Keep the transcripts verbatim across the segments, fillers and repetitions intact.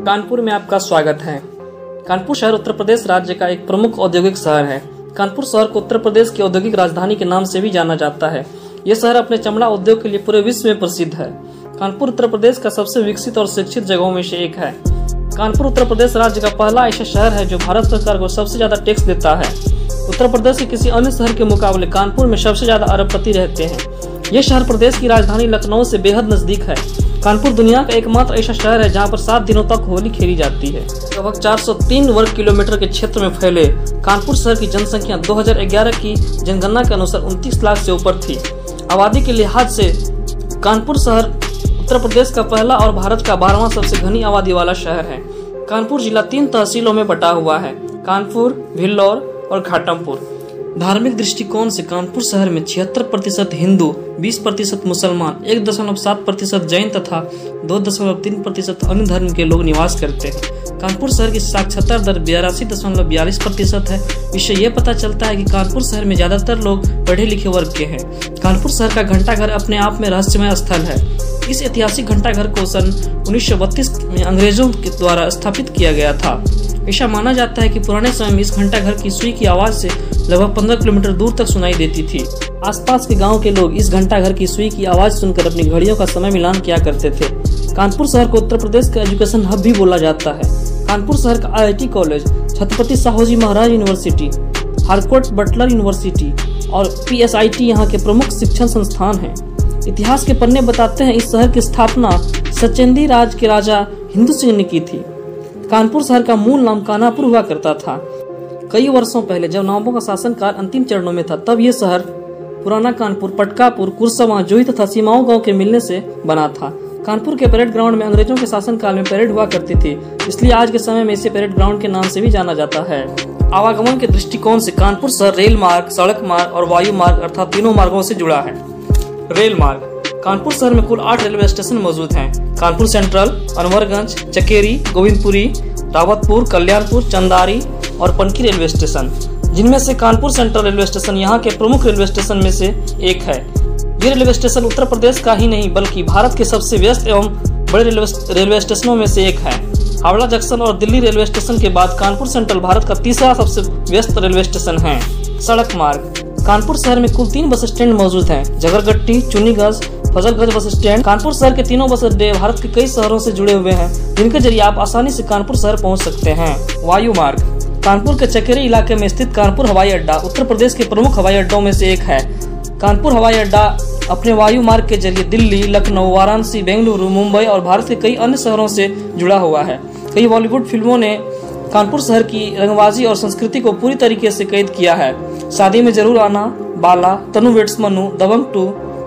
कानपुर में आपका स्वागत है। कानपुर शहर उत्तर प्रदेश राज्य का एक प्रमुख औद्योगिक शहर है। कानपुर शहर को उत्तर प्रदेश की औद्योगिक राजधानी के नाम से भी जाना जाता है। ये शहर अपने चमड़ा उद्योग के लिए पूरे विश्व में प्रसिद्ध है। कानपुर उत्तर प्रदेश का सबसे विकसित और शिक्षित जगहों में से एक है। कानपुर उत्तर प्रदेश राज्य का पहला ऐसा शहर है जो भारत सरकार को सबसे ज्यादा टैक्स देता है। उत्तर प्रदेश के किसी अन्य शहर के मुकाबले कानपुर में सबसे ज्यादा अरबपति रहते हैं। यह शहर प्रदेश की राजधानी लखनऊ से बेहद नजदीक है। कानपुर दुनिया का एकमात्र ऐसा शहर है जहां पर सात दिनों तक होली खेली जाती है। लगभग चार सौ तीन वर्ग किलोमीटर के क्षेत्र में फैले कानपुर शहर की जनसंख्या दो हज़ार ग्यारह की जनगणना के अनुसार उनतीस लाख से ऊपर थी। आबादी के लिहाज से कानपुर शहर उत्तर प्रदेश का पहला और भारत का बारहवां सबसे घनी आबादी वाला शहर है। कानपुर जिला तीन तहसीलों में बटा हुआ है, कानपुर, भिल्लौर और घाटमपुर। धार्मिक दृष्टिकोण से कानपुर शहर में छिहत्तर प्रतिशत हिंदू, बीस प्रतिशत मुसलमान, एक दशमलव सात प्रतिशत जैन तथा दो दशमलव तीन प्रतिशत अन्य धर्म के लोग निवास करते हैं। कानपुर शहर की साक्षरता दर बिरासी दशमलव बयालीस प्रतिशत है। इससे यह पता चलता है कि कानपुर शहर में ज्यादातर लोग पढ़े लिखे वर्ग के हैं। कानपुर शहर का घंटाघर अपने आप में रहस्यमय स्थल है। इस ऐतिहासिक घंटाघर को सन उन्नीस सौ बत्तीस में अंग्रेजों के द्वारा स्थापित किया गया था। ऐसा माना जाता है कि पुराने समय में इस घंटाघर की सुई की आवाज से लगभग पंद्रह किलोमीटर दूर तक सुनाई देती थी। आसपास के गांव के लोग इस घंटाघर की सुई की आवाज सुनकर अपनी घड़ियों का समय मिलान किया करते थे। कानपुर शहर को उत्तर प्रदेश का एजुकेशन हब भी बोला जाता है। कानपुर शहर का I I T college, Chhatrapati Sahuji Maharaj university, Harcourt Butler university और पी एस आई टी यहाँ के प्रमुख शिक्षण संस्थान हैं। इतिहास के पन्ने बताते हैं इस शहर की स्थापना सचेंदी राज के राजा हिंदू सिंह ने की थी। कानपुर शहर का मूल नाम कानापुर हुआ करता था। कई वर्षों पहले जब नवाबों का शासनकाल अंतिम चरणों में था, तब यह शहर पुराना कानपुर, पटकापुर, कुरसवा, जोई तथा सीमाओं गांव के मिलने से बना था। कानपुर के परेड ग्राउंड में अंग्रेजों के शासनकाल में परेड हुआ करती थी, इसलिए आज के समय में इसे परेड ग्राउंड के नाम से भी जाना जाता है। आवागमन के दृष्टिकोण से कानपुर शहर रेल मार्ग, सड़क मार्ग और वायु मार्ग अर्थात तीनों मार्गों से जुड़ा है। रेल मार्ग। कानपुर शहर में कुल आठ रेलवे स्टेशन मौजूद हैं। कानपुर सेंट्रल, अनवरगंज, चकेरी, गोविंदपुरी, रावतपुर, कल्याणपुर, चंदारी और पनकी रेलवे स्टेशन, जिनमें से कानपुर सेंट्रल रेलवे स्टेशन यहाँ के प्रमुख रेलवे स्टेशन में से एक है। ये रेलवे स्टेशन उत्तर प्रदेश का ही नहीं बल्कि भारत के सबसे व्यस्त एवं बड़े रेलवे रेलवे स्टेशनों में से एक है। हावड़ा जंक्शन और दिल्ली रेलवे स्टेशन के बाद कानपुर सेंट्रल भारत का तीसरा सबसे व्यस्त रेलवे स्टेशन है। सड़क मार्ग। कानपुर शहर में कुल तीन बस स्टैंड मौजूद हैं, झगरगट्टी, चुन्नीगंज, फजलगंज बस स्टैंड। कानपुर शहर के तीनों बस अड्डे भारत के कई शहरों से जुड़े हुए हैं, जिनके जरिए आप आसानी से कानपुर शहर पहुंच सकते हैं। वायु मार्ग। कानपुर के चकेरी इलाके में स्थित कानपुर हवाई अड्डा उत्तर प्रदेश के प्रमुख हवाई अड्डों में से एक है। कानपुर हवाई अड्डा अपने वायु मार्ग के जरिए दिल्ली, लखनऊ, वाराणसी, बेंगलुरु, मुंबई और भारत के कई अन्य शहरों से जुड़ा हुआ है। कई बॉलीवुड फिल्मों ने कानपुर शहर की रंगबाजी और संस्कृति को पूरी तरीके से कैद किया है। शादी में जरूर आना, बाला, तनु वेड्स मनु, दबंग टू,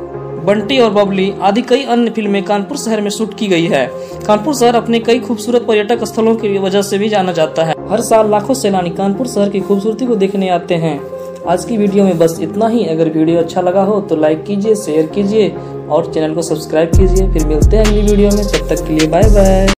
बंटी और बबली आदि कई अन्य फिल्में कानपुर शहर में शूट की गई है। कानपुर शहर अपने कई खूबसूरत पर्यटक स्थलों की वजह से भी जाना जाता है। हर साल लाखों सैलानी कानपुर शहर की खूबसूरती को देखने आते हैं। आज की वीडियो में बस इतना ही। अगर वीडियो अच्छा लगा हो तो लाइक कीजिए, शेयर कीजिए और चैनल को सब्सक्राइब कीजिए। फिर मिलते हैं अगली वीडियो में, तब तक के लिए बाय बाय।